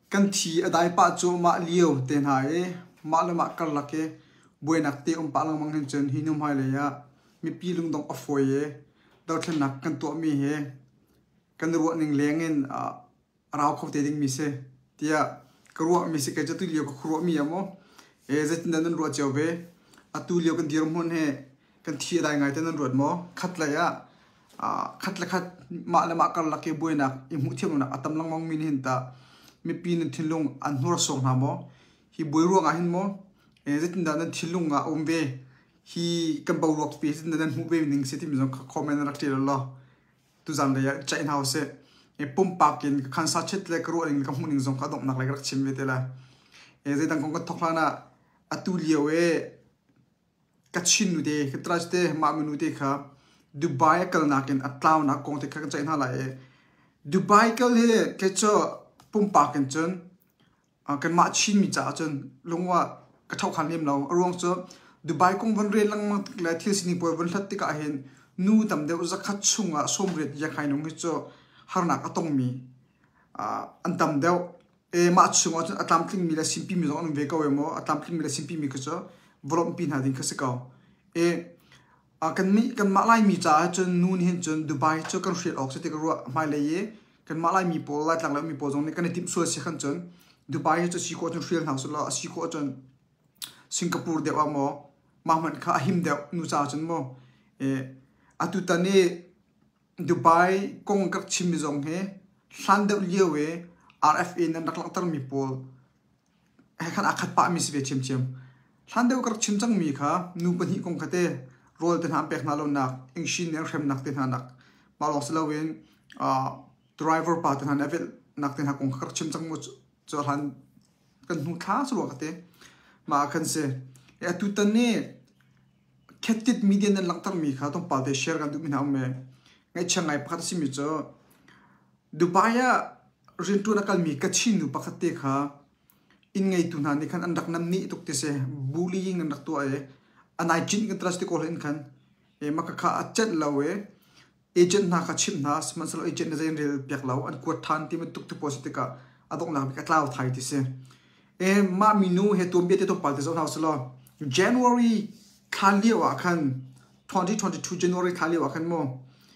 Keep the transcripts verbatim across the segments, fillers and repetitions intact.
กันทีadai pa chu ma liu ten hai ma le ma karlak ke buai nak te um pa lang mang hen chen hinum hai le ya mi pi lungdong afawi e raltuknak kan tuah mi he kan ruwa ning lengin raw khop te ding mi se tia kruwa mi se ka jatu liu ko kruwa mi amo e zatin dan ruwa chawbe atu liu kan dir mon he kan thi adai ngai ten ruwa mo khat la ya khat la khat ma le ma karlak ke buai nak i hmuh thiam na atam lang mang min hin ta mi pi nin thilung an hnur song na mo hi buai ruwa nga hin mo e zatin dan thilung nga ombe hi kan baw rock pi zatin dan hmuh be ning se tim jong comment rak tir lo tu zam le ya chain house e pum pakin khan sa chet le kro ing ka hmuh ning jong ka dom nak le rak chim ve te la e zai dang kong ka thokla na atu liu e ka chin nu de ka traj te ma minu te kha dubai kal na ken atlau na kong te ka chain ha la e dubai kal he ke cho pum pakin chon kan ma chin mi cha chon lungwa ka thau khan lem lo arong cho dubai kong von re lang ma la thil sini por von thlat ti ka hen nu tam de uza khat chunga somret ya khai nong cho harna ka tong mi an tam de e ma chunga chon atlam tling mi la simpi mi zong ve ka we mo atlam tling mi la simpi mi ka cho volom pin ha ding ka se ka e kan mi kan ma lai mi cha chon nu ni hen chon dubai cho kan shit ok se te ka ro mai le ye kan ma lai mi pol la tlang la mi pol zong ni kan tip so se khan chon dubai cho si ko chon real house la si ko chon singapore de wa mo mahman kha him de nu cha chon mo e atu tane dubai kong kak chim zong he hlan de liewe rfa nan dak lak tar mi pol he khan akhat pa mi se chim chim hlan de kak chim chang mi kha nu pan hi kong khate rol ten ham pek na lo nak inshin ner khem nak ten hanak ma lo sla wen a driver pa ten han evel nak ten ha kong kak chim chang mo cho han kan nu tha so lo khate ma khan se e atu tane khetit media nan lang tar mi kha tong pa de share kan du min ha me ngai changai pakhat si mi cho dubai ya rintu na kal mi ka chin nu pakhat te kha in ngeitu na ni khan andak nam ni tuk te se bullying nan dak to e anai chin kan trust ko len khan e maka kha achat lawe agent na kha chim na smansal agent na zain rel pek law an ko than ti me tuk tu positive ka adok na ka tlaw thai ti se e ma minu he to be te to pal te zo house lo january khali wa khan twenty twenty-two january khali wa khan mo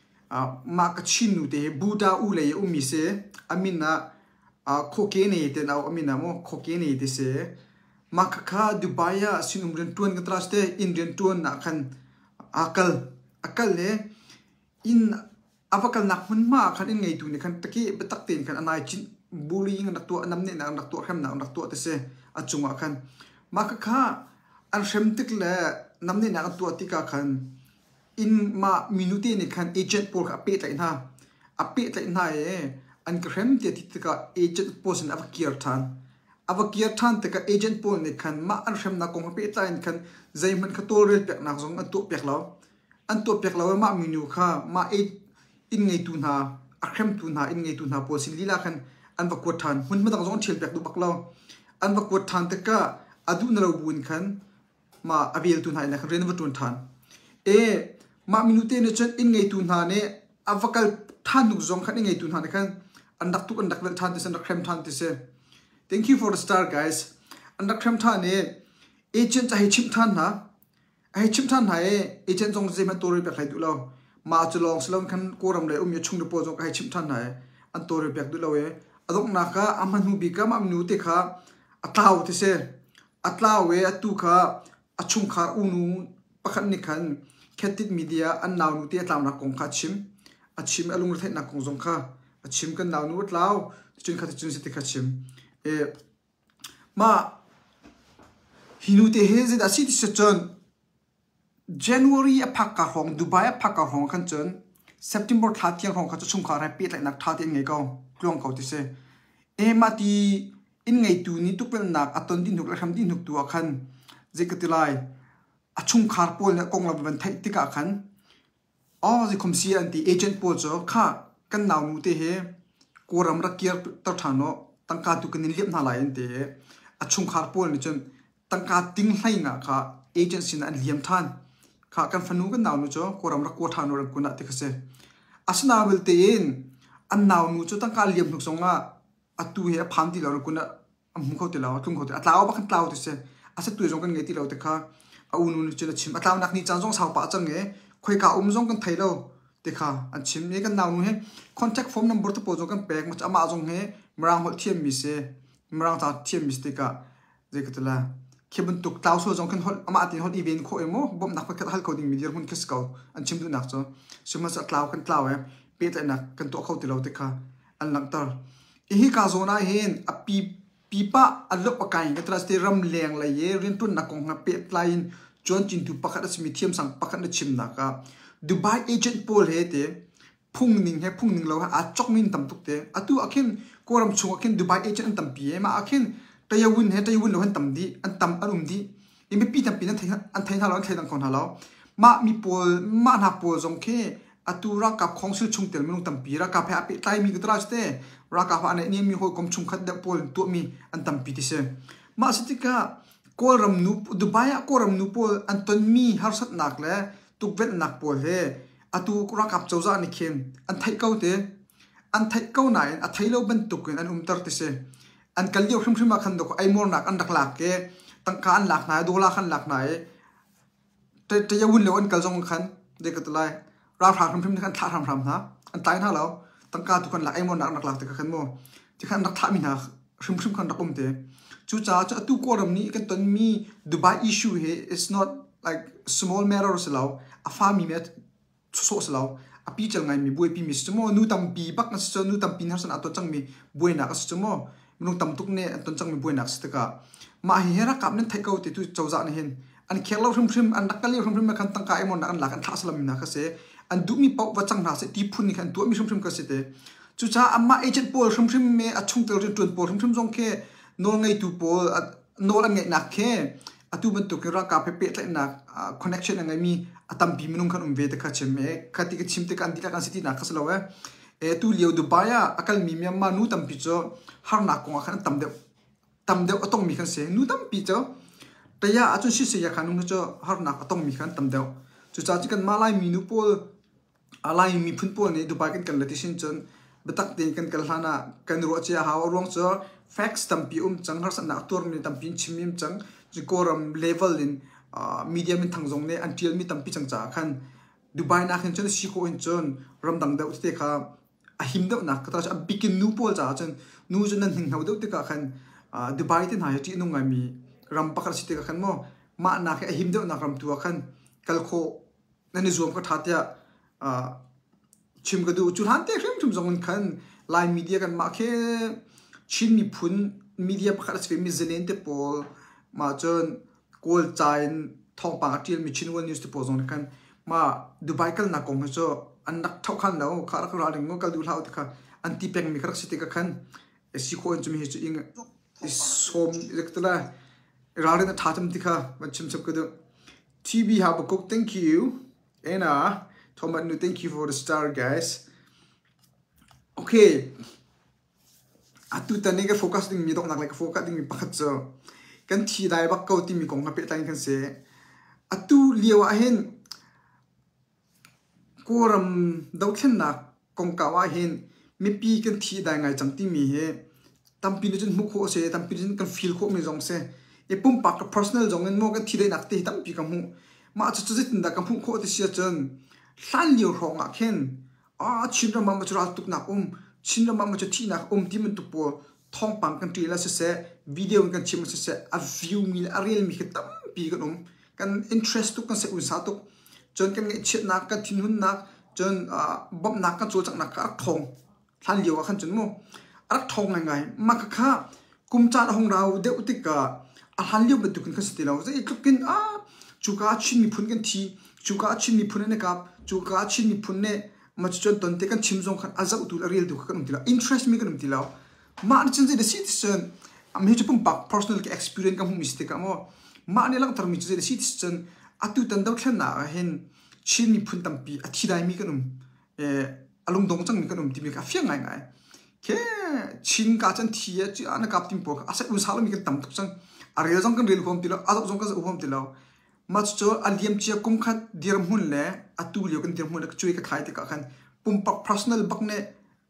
ma ka chinu te buda u le ummi se amina khoke ne te na amina mo khoke ne te se ma ka kha dubai ya sinum ren tuan ka traste indian tuan na khan akal akal le in avakal nak mun ma khan in ngei tu ne khan taki betak ten khan anai chin bullying nak tu namneh nak nak tu khem nak nak tu te se achunga khan ma ka kha an shem tik le namneh nak tu ti ka khan in ma minute ne khan agent por ka pe tai na a pe tai na e an krem te ti ka agent posen av kier than av kier than te ka agent pol ne khan ma an shem na kong pe tai khan zai man kha tol rel pek nak zong an to pek law an to pek law ma minu kha ma e in ngei tu na a krem tu na in ngei tu na posin lila khan an va ko than hun ma dang zong thil pek du bak law an va ko than te ka adu na ro bun khan ma avel tu na na khan ren va tun than e ma minute ne chen in ngei tu na ne avakal than nu zong khan ngei tu na ne khan andak tu andak vel than te san krem than te se thank you for the star guys andak krem than ne agent cha hi chim than na ai chim than na e agent jong je ma tori pe khai du lo ma chulong slong khan koram le um ye chung de po jong kai chim than na e an tori pe du lo e adok na ka aman hu bi ka ma minute kha atlau te se atlau we atu kha achung kha unu pakhat ni khan khetit media an naw nu te atlam na kong kha chim achim alung the na kong jong kha achim kan naw nu tlaw chin kha chin se te kha chim e ma hinu te he ze da si ti se chon january a phak ka hong dubai a phak ka hong khan chon september tha tiang hong kha chung kha ra pe lai nak tha te ngai ko klong ko ti se e ma ti in ngai tu ni tu pel nak aton din nuk la kham din nuk tu khan je ka ti lai achung khar pol na kong la ban thai ti ka khan a ji khom si anti agent pol cho kha kan naw nu te he koram ra kier tar thano tangka tu kan lip na la en te achung khar pol ni chon tangka ting hlai nga kha agency na liam than kha kan fanu kan naw nu cho koram ra ko thano ram kuna te khase asna bel te in an naw nu cho tangka liam nuk songa atu he pham ti lo kuna hmuh kho ti lo tlung kho ti atlau ba khan tlau ti se asa tu jong kan ngei ti lo te kha a unu nu chena chim atlau nak ni chang jong sau pa chang nge khoi ka um jong kan thailo te kha an chim ne kan naw nu he contact phone number to po jong kan pek ma ama jong he mrang hol thiam mi se mrang ta thiam mi te ka je ka tala khebun tuk tlau so jong kan hol ama tin hol event kho emo bom nak pakhat hal coding media hun kis ko an chim du nak cho suma sa tlau kan tlau he pe ta nak kan to kho ti lo te kha an lang tar hi ka zona hen a pi pipa alok akai ka traste ram leng la ye rin tun na kong na pe line chon chin tu pakhat asmi thiam sang pakhat na chim na ka Dubai agent pol he te phung ning he phung ning lo a chok min tam tuk te atu akhin koram chung akhin Dubai agent an tam pi ma akhin tayawun he tayawun lo han tam di an tam arum di imi pi tam pi na thai an thai na lo thai dang kon halo ma mi pol ma na pol jong khe atu ra kap khong sil chung tel minung tam pi ra ka pha pi tai mi ka traste ra ka pha ne ni mi ho kom chung khat da pol tu mi an tam pi ti se ma sitika kawlram nu Dubai kawlram nu pol an ton mi har sat nak le tuk vet nak pol he atu ra kap chawza ni khem an thai kau te an thai kau nai a thai lo ban tuk an um tar ti se an kalio khrim khrim ma khan do ai mor nak an dak lak ke tang kan lak na do la khan lak na e te te yawun lo an kal jong khan de ka tlai ra phra khrim khrim khan thla ram ram na an tai na lo tang ka tu kan lak ai mor nak nak lak te ka khan mo ti khan nak thla mi na khrim khrim khan dak um te chu cha cha tu kawlram ni kan ton mi Dubai issue he is not like small matter selaw a fami met so selaw a pi chal ngai mi buai pi mi chmo nu tam pi bak na so nu tam pi na san ato chang mi buai na ka chmo nu tam tuk ne aton chang mi buai na sta ka ma hi hera kap ne thai kau ti tu chawza ne hen an khelo hrim hrim an dakali hrim hrim kan tang ka ai mon na an la kan thla salam na ka se an du mi pau wa chang na se ti phun ni kan tu mi hrim hrim ka se te chu cha amma agent pol hrim hrim me a chung tel rin tun pol hrim hrim jong ke no ngeitu pol no la ngei nak ke atu ban to ke ra ka pe pe tlai na connection ngai mi atam bi minung khan um ve te kha chem me khati ke chim te kan dila kan city na khaslo we e tu leo Dubai akal mi mi ma nu tam pi cho har na ko khan tam de tam de atong mi khan se nu tam pi cho taya achun si se ya khan nu cho har na atong mi khan tam de chu cha chi kan malai mi nu pol alai mi phun pol ne Dubai kan kan latisin chon betak te kan kal hana kan ro che ha rong cho facts tam pi um chang har sa na tur mi tam pin chimim chang ji kawlram level in media min thang jong ne until mi tam pi chang cha khan Dubai na khan chon si ko in chon ram dang da te kha a him da na ka ta a bikin nu pol cha chon nu jun nan hing hau da te ka khan Dubai tin ha ti nu ngai mi ram pakar si te ka khan mo ma na kha a him da na ram tu khan kal kho na ni zom ka tha te chim ga du chu han te khrim thum jong khan line media kan ma khe chin mi phun media pakhat se mi zelen te pol ma chon kol chain thong pa atil mi chinwal news te po jong kan ma Dubai kal na kong cho an nak thau khan lo khar khar ring ngo kal du lau te kha anti peng mi khar site ka khan esi ko en chumi hi chu ing is som electla rare na thatam ti kha ma chim chap ka do T V have a cook thank you and uh Thomas no thank you for the star guys okay atu tane ka focus ding mi dok nak like focus ding mi pakhat cho kan thi dai bak ko ti mi kong ha pe tang kan se atu liawa hen kawlram dau thlen na kong ka wa hen mi pi kan thi dai ngai chang ti mi he tampi ne jun mu kho se tampi jun kan feel kho mi jong se e pum pak personal jong en mo kan thi dai nak te tampi ka mu ma chu chu jit da ka mu kho ti sia chen hlan liu ronga khen a chinra ma ma chu raltuknak um chinra ma ma chu thi nak um ti mun tu po thong pang kan tri la se se video kan chim se se a view mi a real mi khatam pi kan um kan interest tu kan se un sa tu chon kan nge chet nak kan thin hun nak chon bom nak kan chu chak nak ka thong hlan liu wa khan chun mo ar thong ngai ngai ma ka kha kum cha hong rau de utika a hlan liu betu kan se ti lo se ikkin a chu ka chin mi phun kan thi chu ka chin mi phun ne ka chu ka chin mi phun ne ma chon ton te kan chim jong khan a za tu real du kan um ti la interest mi kan um ti la ma ni chen the citizen am he chupum pak personal experience kam mistake mo ma ne lang tar mi che the citizen atu tan dau thlan na hen chin mi phun tam pi a thi dai mi kanum e alung dong chang mi kanum ti mi ka fiang ngai ngai ke chin ka chan thi ya chi ana kap tim po asa un sal mi kan tam tuk chang a real jong kan real hom ti lo a jong ka u hom ti lo ma cho aliam chia kum khat diram hun le atu lio kan diram hun ka chui ka thai te ka khan pum pak personal bak ne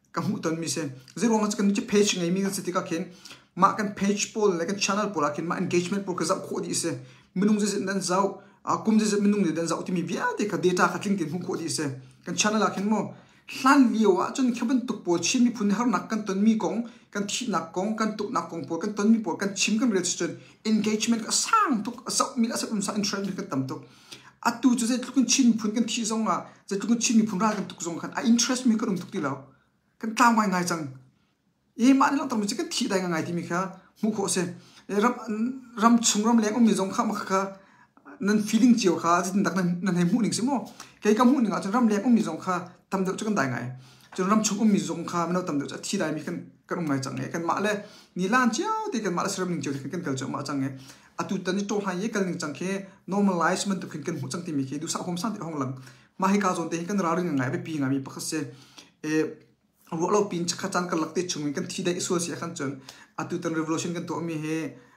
ka hmuh ton mi se zero nga kan che page ngai mi kan se tika khen ma kan page pol la kan channel pol akin ma engagement pol ka za kho di se minung je dan zau a kum je minung de dan zau ti mi bia te ka data ka tling tin hu kho di se kan channel akin mo hlan liwa chon khaban tuk po chim mi phun har nak kan ton mi kong kan thi nak kong kan tuk nak kong po kan ton mi po kan chim kan register engagement ka sang tuk sa mi la sa um sa interest kan tam tuk atu chu je tlukun chin phun kan thi zonga je tlukun chin mi phun ra kan tuk zong kan a interest mi kan um tuk ti law kan tang ngai ngai chang e ma ni lang tam chi kan thi dai ngai ti mi kha mu kho se ram ram chung ram leng um mi zong kha ma kha nan feeling chiu kha jin dak nan nan he mu ning se mo kai ka mu ning a ram leng um mi zong kha tam de chu kan dai ngai chu ram chung um mi zong kha ma no tam de cha thi dai mi kan kan um ngai chang e kan ma le ni lan chiao ti kan ma le sram ning chiu kan kal chu ma chang e atu tani to ha ye kal ning chang khe normalization tu khin kan hu chang ti mi khe du sa hom san ti hong lang ma hi ka zon te kan ra ring ngai be pi ngai mi pakhat se e wo lo pin cha chan kan lakte chung kan thi dai so sia khan chon atu tan revolution kan to mi he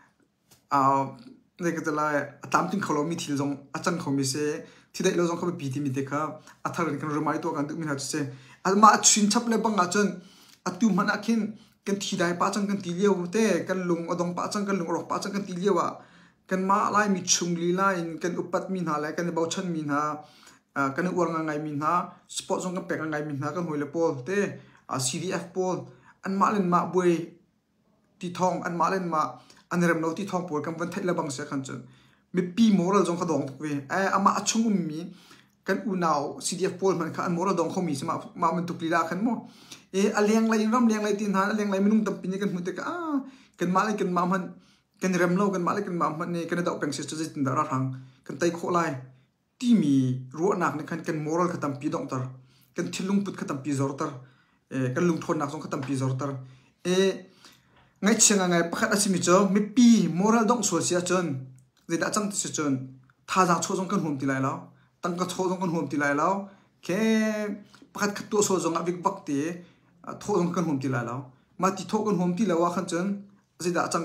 a ne ka tala tam tin kholo mi thil jong achang khomi se thi dai lo jong kha pi ti mi te kha athar kan romai to kan tu mi ha se alma chin chap le bang a chon atu mana khin kan thi dai pa chang kan ti leu te kan lung odong pa chang kan lung rok pa chang kan ti lewa kan ma lai mi chung li line kan upat min ha lai kan bau chan min ha kan ur nga ngai min ha spot jong kan pek ngai min ha kan hoile pol te c d f pol an ma len ma buai ti thong an ma len ma an rem no ti thong pol kan van thai la bang se khan chon mi pi moral jong kha dong we a ama achung um mi kan u naw c d f pol man kha an moral dong khomi se ma ma man tu pli la khan mo e aleng lai ram leng lai tin ha aleng lai minung tam pin kan hmu te ka a kan ma lai kan ma man kan rem lo kan ma lai kan ma man ne kan da peng se che tin da ra hang kan tai kho lai ti mi ro nak ne kan kan moral khatam pi dong tar kan thilung put khatam pi zor tar e kan lung thon nak jong khatam pi zor tar e ngai chenga ngai pakhat asimi cho mi pi moral dong so sia chon ze da chang se chon tha jang cho jong kan hum ti lai lao tang ka cho jong kan hum ti lai lao ke pakhat khat to so jong avik bak te tho jong kan hum ti lai lao ma ti tho kan hum ti lawa khan chon ze da chang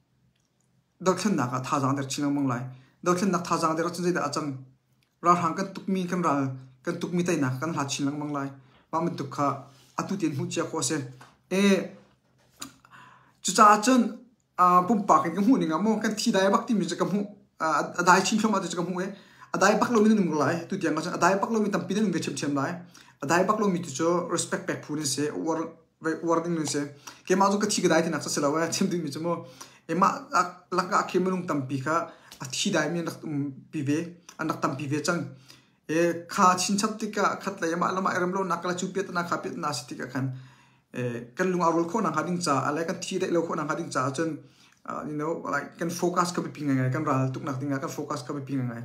dok khan nak tha jang der chinang mang lai dok khan nak tha jang der chon ze da chang ra hang kan tuk mi kan ral kan tuk mi tai nak kan ha chinang mang lai ma mi tuk kha atu tin hu chia ko se e chu cha chon a pum pa kan hu ni nga mo kan thi dai bak ti mi cha kam hu adai chin thoma cha kam hu e adai bak lo mi ning lai tutiang nga adai bak lo mi tam pin ning ve chem chem lai adai bak lo mi tu cho respect back phu ni se war wording ni se ke ma zo ka thi ga dai ti nak sa lawa chem ding mi chmo e ma la ka ke munung tam pi kha a thi dai mi nak pi ve anak tam pi ve chang e kha chin chap ti ka khat la ma lama eram lo nak la chu pet na kha pet na sti ka khan e kan lung arul kho na hading cha ala kan thi dai lo kho na hading cha chen you know like can focus ka pi ngai kan raltuknak dinga kan focus ka pi ngai.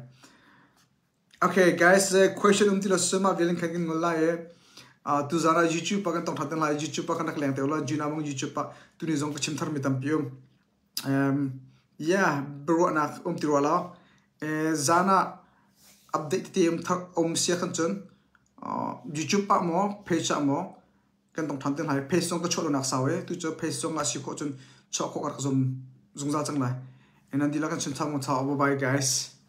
Okay guys, uh, question um tilo sema veling kan ngol la e a tu zara youtube pa kan tong thatan la youtube pa kan nak leng te la jina mong youtube pa tu ni zong ka chim thar mi tam pium um yeah bro na um tiro la e zana update te um thar um sia kan chon youtube pa mo page mo kan tong thatan la page song ka cholo nak sawe tu cho page song a si kho chon cho kho ka zom zung za chang lai enan dila kan chim thang mo cha bye guys.